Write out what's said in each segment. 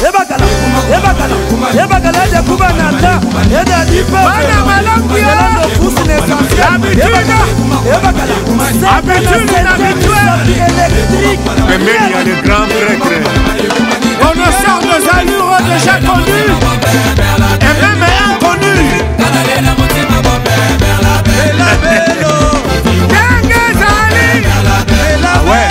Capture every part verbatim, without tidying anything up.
Ebakala, Ebakala, Ebakala, de Kubanata, Eda Dipa, Zelando Fousse l'essentiel, Ebakala, Ebakala, électrique. Mais il y a les grands prêtres. On ne sort nos allures déjà connues et même inconnues. Ouais.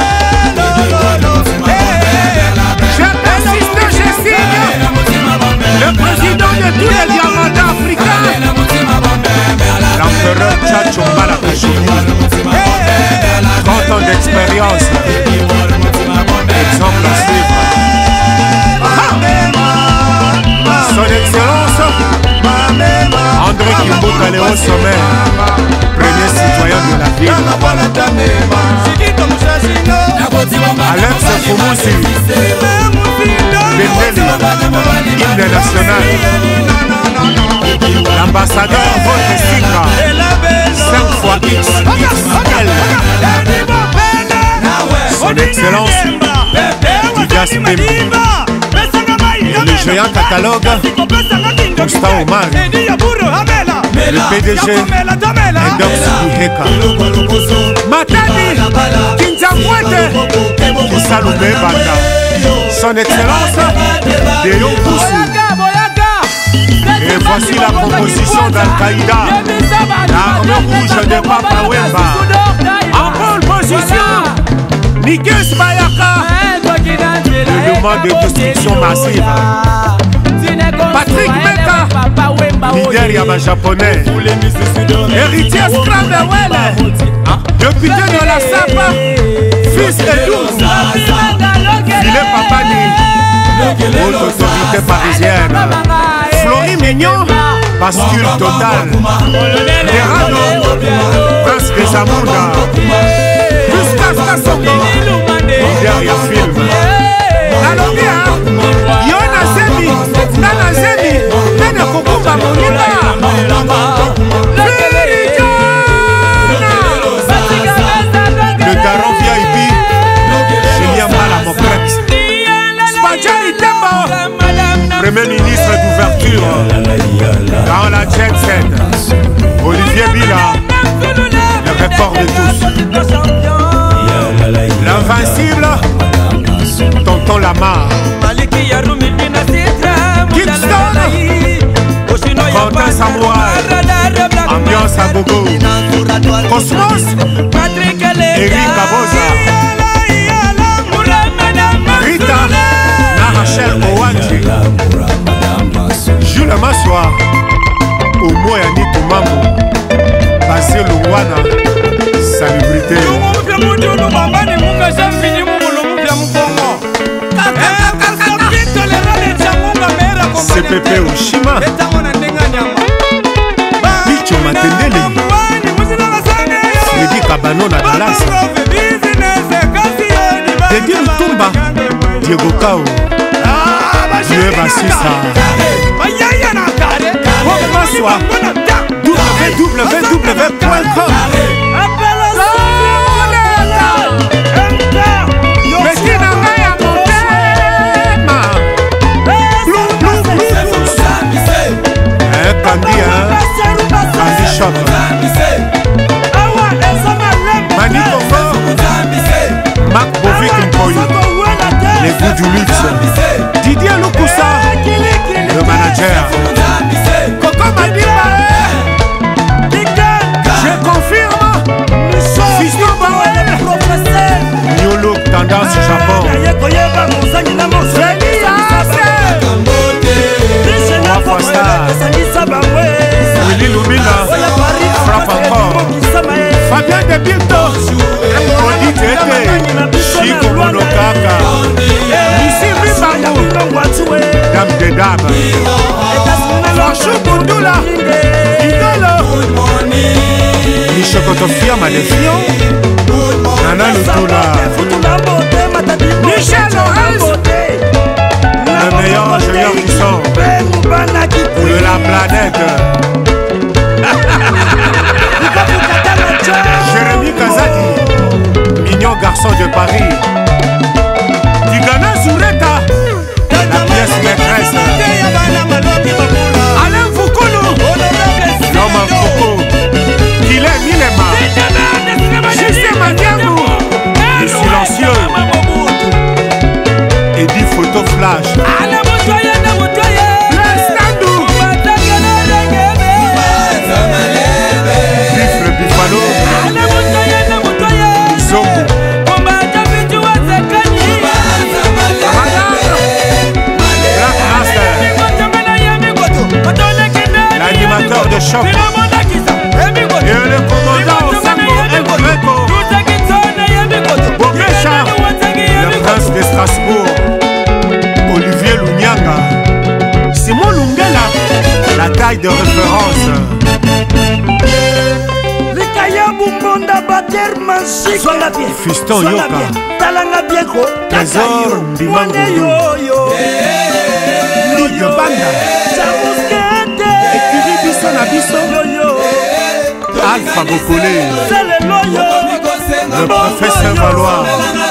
Je persiste, je signe. Le président de tous les diamants africains, l'empereur Tchatcho Malakashini. trente ans d'expérience. Exemple à suivre. Son Excellence André Kimbuta est au sommet. Premier citoyen de la ville. Alex Foumoussi Bendeli, hymne national. L'ambassadeur Votre Sika cinq fois X X L. Son Excellence Didias Pembe. Le géant catalogue Constant Omar. Le P D G Endox Biheka. Matani, Kinzamwete, Kisaloube Banda. Son Excellence Deyo Boussou. Et voici la composition d'Al-Qaïda, l'armée rouge de Papa Wemba. en pole position, Nikes Bayaka, Le mouvement de destruction massive. Patrick Meka, Leader Yama japonais. héritier Scramblewell, député de la Sapa, fils de Douz, Filet Papani, haute autorité parisienne. Florie Mignon, Bascule totale. Terrano, Prince de Zamunda. Gustave Kassongo, Leader ya film. Nalongia, Yona Zemi, Nana Zemi, Nene Kokumba Moniba, Le Daron V I P. Julien Malamokret. Spadjari Tembo, Premier ministre d'ouverture. Dans la jet set. Olivier Bila. Le record de tous. L'invincible. Tonton Lamar. Kingston, Quentin Samouraï. Ambiance à gogo. Cosmos, Eric Aboza. Rita. Na Rachel Owanji. Jules Massoa. Omo Yannick Mambo. Basile Louana. Salubrité. C P P Oshima. Picho Matendele. Freddy Kabano na Dallas. Dedi Mutumba. Diego Kao. Dieu Bassissa. Massoa. w w w point com. Candy, hein? Candy Shop. Mani Congo. Marc Bovic Mpoyo. Les goûts du luxe. Didier Loukoussa. Le manager. Coco Madiba. Je confirme. Fiston Bawel. New Look Tendance Japon. Willy Lumina frappe encore. Fabien de Bilto. Odi Tete. Chico Monokaka. Lucie Bibango. Dame de Dame. Franchou Bundula. Idolo. Michokotofia Manefion. Nana Lutula. Michel Lorenz. Le meilleur ingénieur du son de la planète. Jérémy Kazadi, mignon garçon de Paris. Tigana Zoureta, la pièce Flash. Bif le Buffalo. Zongo. Black Master. L'animateur de choc. Et le commandant Sango Mgreko. Bomecha. Le prince de Strasbourg. Olivier Lunyanga. Simon Lungela. La taille de référence. Fiston Yoka. Trésor Mbimango. Ligue Banda. Écurie Bisso na Bisso. Alpha Bokole. Le professeur Valois.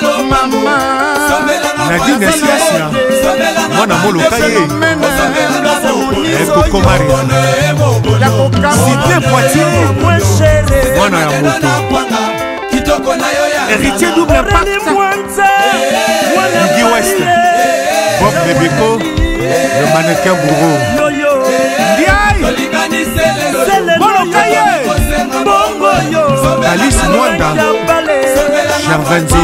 Nadine Siasia. Mwana Molokaye. Ekoko Maria. Cité Poitiers. Mwana ya moto. Héritier double impact. Ligi West. Bob Bebeko. Le mannequin bourreau. Ndiaye. Molokaye. Alice Mwanda. Gervenzo.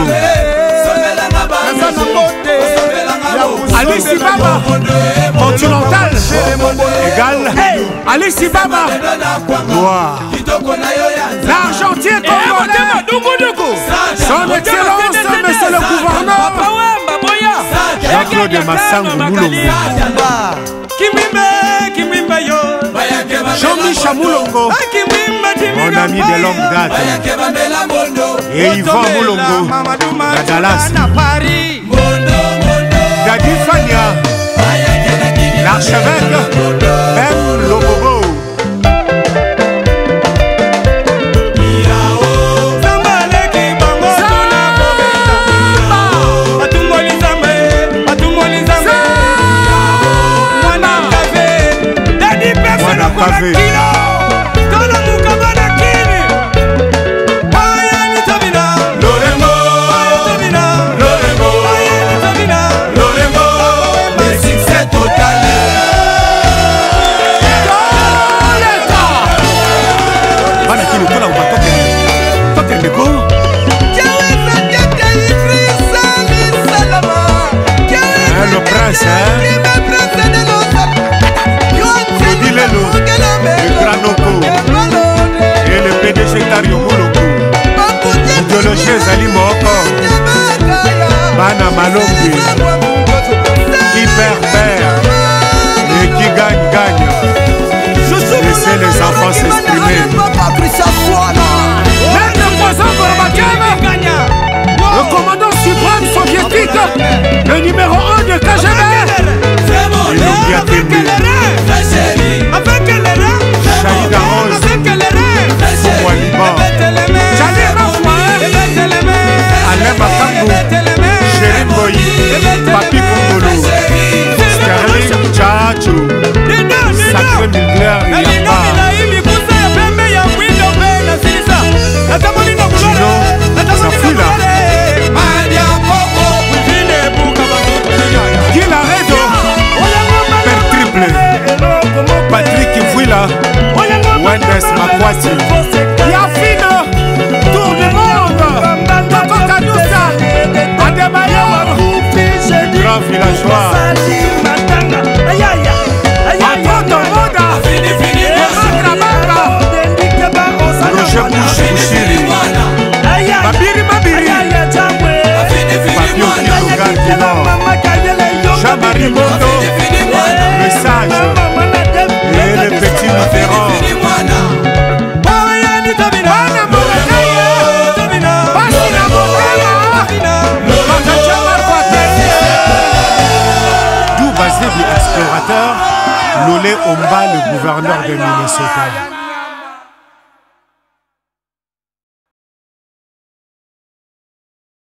Alice Baba. Continental. Égal. Alice Baba. Noir. L'Argentine congolais. Son Excellence, Monsieur le Gouverneur. Jean-Claude Massango Moulongo. Jean-Michel Moulongo. Mon ami de longue date. Et Yvan Moulongo. À Dallas. Dadi Fania. L'archevêque. Ben Lobobo. Pavé. Le prince, hein? Et le P D G Dario Mouloko. Idéologie Zali Moko. Bana Malongi. Qui perd perd. Et qui gagne gagne. Laissez les enfants s'exprimer. Le commandant suprême soviétique. Le numéro un de K G B. Il nous y a témoin. Chaïda Rose. Waliba. Alain Makambo. Chéri Boy. Papi Kongolo. Sterling Tchacho. Sacré Mugler Yapa. Gino Zafula. Guy Laredo. Père Triple. Patrick Vuila. Wendes Makwati. Yafino. Tour du monde. Toko Kanoussa. Ademayo. Grand villageois. Apoto Moda. Roger Bouchiri. Babiri Babiri. Fabio Kilogan du Nord. Jean-Marie Mondo. Le sage. Et le petit Mitterrand. D'où Basile explorateur, Lolé Omba, le gouverneur de Minnesota.